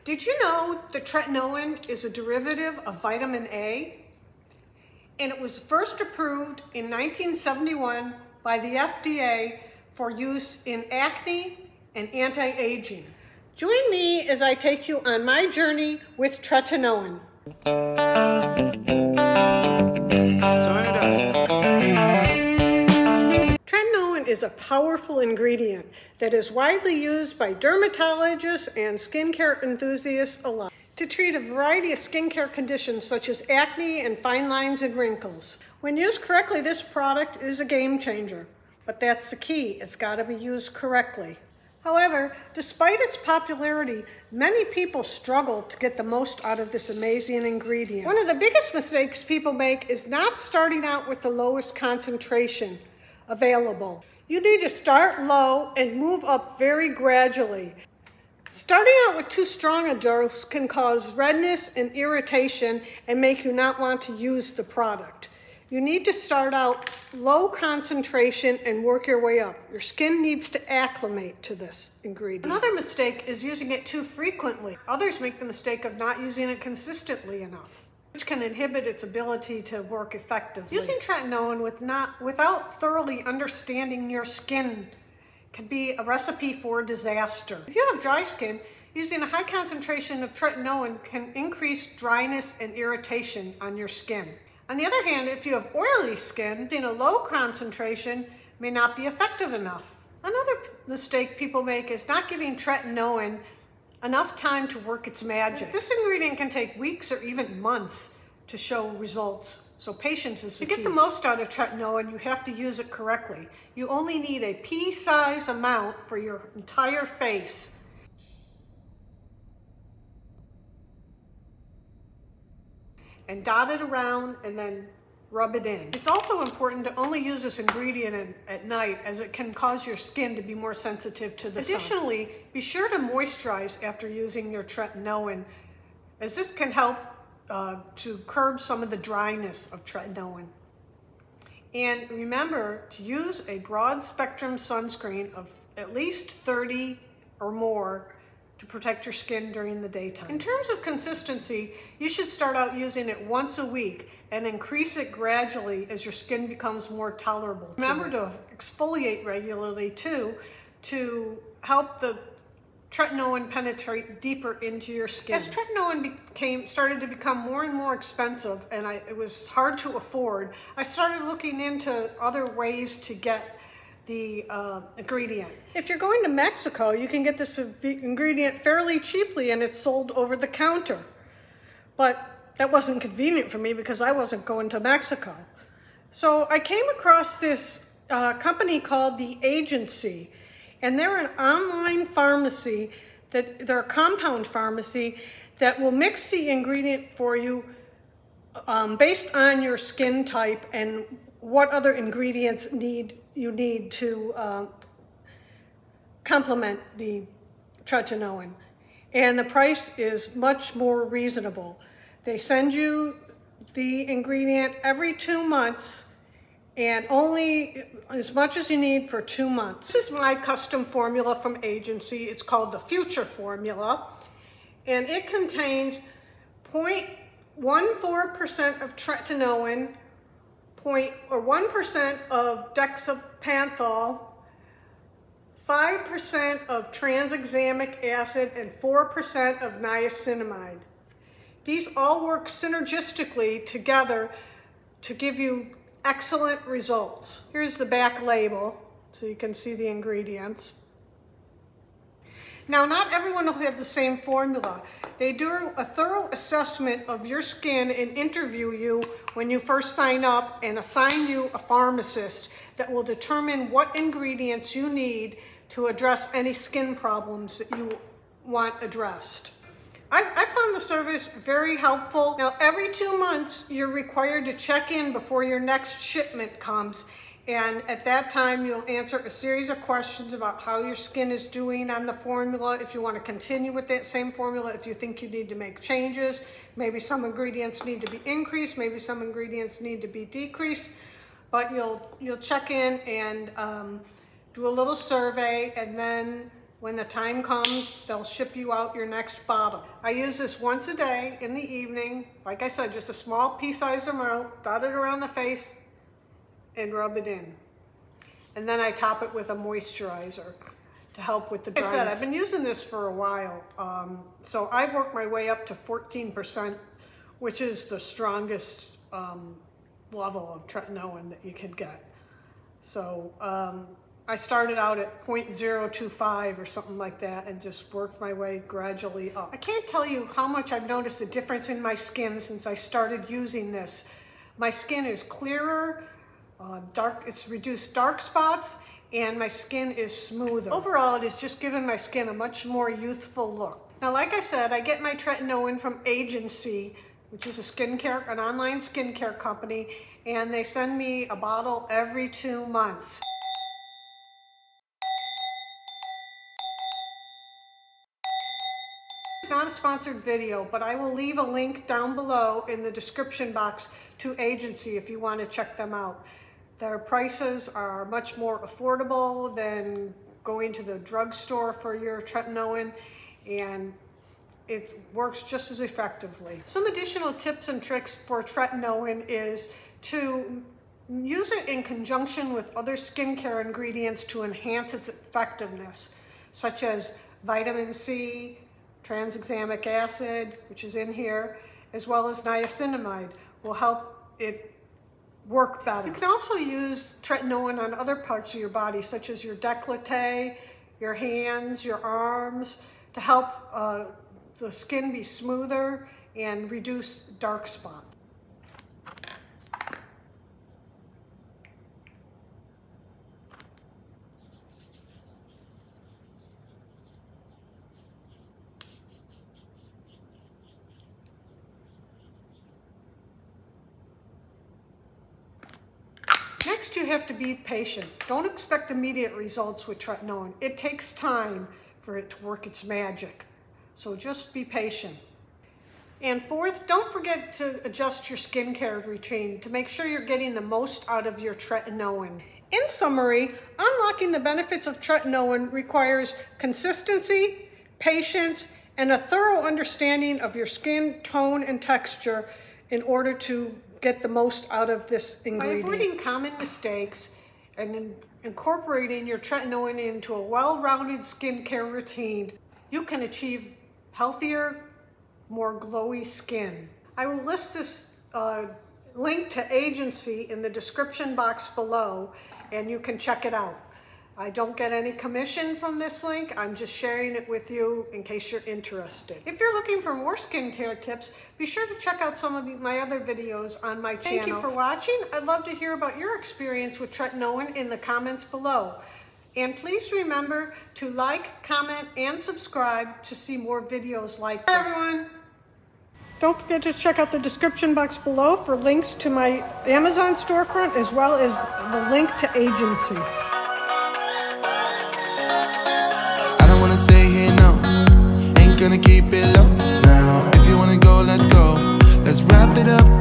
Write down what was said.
Did you know that tretinoin is a derivative of vitamin A? And it was first approved in 1971 by the FDA for use in acne and anti-aging. Join me as I take you on my journey with tretinoin. Tretinoin is a powerful ingredient that is widely used by dermatologists and skincare enthusiasts alike to treat a variety of skincare conditions such as acne and fine lines and wrinkles. When used correctly, this product is a game changer, but that's the key. It's got to be used correctly. However, despite its popularity, many people struggle to get the most out of this amazing ingredient. One of the biggest mistakes people make is not starting out with the lowest concentration available. You need to start low and move up very gradually. Starting out with too strong a dose can cause redness and irritation and make you not want to use the product. You need to start out low concentration and work your way up. Your skin needs to acclimate to this ingredient. Another mistake is using it too frequently. Others make the mistake of not using it consistently enough, which can inhibit its ability to work effectively. Using tretinoin without thoroughly understanding your skin can be a recipe for disaster. If you have dry skin, using a high concentration of tretinoin can increase dryness and irritation on your skin. On the other hand, if you have oily skin, using a low concentration may not be effective enough. Another mistake people make is not giving tretinoin enough time to work its magic. This ingredient can take weeks or even months to show results, so patience is the key. To get the most out of tretinoin, you have to use it correctly. You only need a pea-size amount for your entire face. And dot it around and then rub it in. It's also important to only use this ingredient at night, as it can cause your skin to be more sensitive to the sun. Additionally, be sure to moisturize after using your tretinoin, as this can help to curb some of the dryness of tretinoin. And remember to use a broad spectrum sunscreen of at least 30 or more to protect your skin during the daytime. In terms of consistency, you should start out using it once a week and increase it gradually as your skin becomes more tolerable. Remember to exfoliate regularly too, to help the tretinoin penetrate deeper into your skin. As tretinoin started to become more and more expensive and it was hard to afford, I started looking into other ways to get the ingredient. If you're going to Mexico, you can get this ingredient fairly cheaply and it's sold over the counter. But that wasn't convenient for me because I wasn't going to Mexico. So I came across this company called The Agency, and they're an online pharmacy, they're a compound pharmacy that will mix the ingredient for you based on your skin type and what other ingredients you need to complement the tretinoin. And the price is much more reasonable. They send you the ingredient every 2 months and only as much as you need for 2 months. This is my custom formula from Agency. It's called the Future Formula, and it contains 0.14% of tretinoin, 1% of dexapanthol, 5% of tranexamic acid, and 4% of niacinamide. These all work synergistically together to give you excellent results. Here's the back label so you can see the ingredients. Now, not everyone will have the same formula. They do a thorough assessment of your skin and interview you when you first sign up and assign you a pharmacist that will determine what ingredients you need to address any skin problems that you want addressed. I found the service very helpful. Now, every 2 months, you're required to check in before your next shipment comes. And at that time, you'll answer a series of questions about how your skin is doing on the formula, if you want to continue with that same formula, if you think you need to make changes. Maybe some ingredients need to be increased, maybe some ingredients need to be decreased. But you'll check in and do a little survey, and then When the time comes, they'll ship you out your next bottle. I use this once a day in the evening. Like I said, just a small pea-sized amount, dot it around the face, and rub it in. And then I top it with a moisturizer to help with the dryness. Like I said, I've been using this for a while. So I've worked my way up to 14%, which is the strongest level of tretinoin that you could get. So I started out at 0.025 or something like that and just worked my way gradually up. I can't tell you how much I've noticed a difference in my skin since I started using this. My skin is clearer, it's reduced dark spots, and my skin is smoother. Overall, it has just given my skin a much more youthful look. Now, like I said, I get my tretinoin from Agency, which is an online skincare company, and they send me a bottle every 2 months. It's not a sponsored video, but I will leave a link down below in the description box to Agency if you want to check them out. Their prices are much more affordable than going to the drugstore for your tretinoin, and it works just as effectively. Some additional tips and tricks for tretinoin is to use it in conjunction with other skincare ingredients to enhance its effectiveness, such as vitamin C, tranexamic acid, which is in here, as well as niacinamide will help it work better. You can also use tretinoin on other parts of your body, such as your décolleté, your hands, your arms, to help the skin be smoother and reduce dark spots. Next, you have to be patient. Don't expect immediate results with tretinoin. It takes time for it to work its magic. So just be patient. And fourth, don't forget to adjust your skincare routine to make sure you're getting the most out of your tretinoin. In summary, unlocking the benefits of tretinoin requires consistency, patience, and a thorough understanding of your skin tone and texture in order to get the most out of this ingredient. By avoiding common mistakes and incorporating your tretinoin into a well-rounded skincare routine, you can achieve healthier, more glowy skin. I will list this link to Agency in the description box below, and you can check it out. I don't get any commission from this link. I'm just sharing it with you in case you're interested. If you're looking for more skincare tips, be sure to check out some of my other videos on my channel. Thank you for watching. I'd love to hear about your experience with tretinoin in the comments below. And please remember to like, comment, and subscribe to see more videos like this. Hi everyone. Don't forget to check out the description box below for links to my Amazon storefront as well as the link to Agency. Stay here, no, ain't gonna keep it low now. If you wanna go, let's go. Let's wrap it up.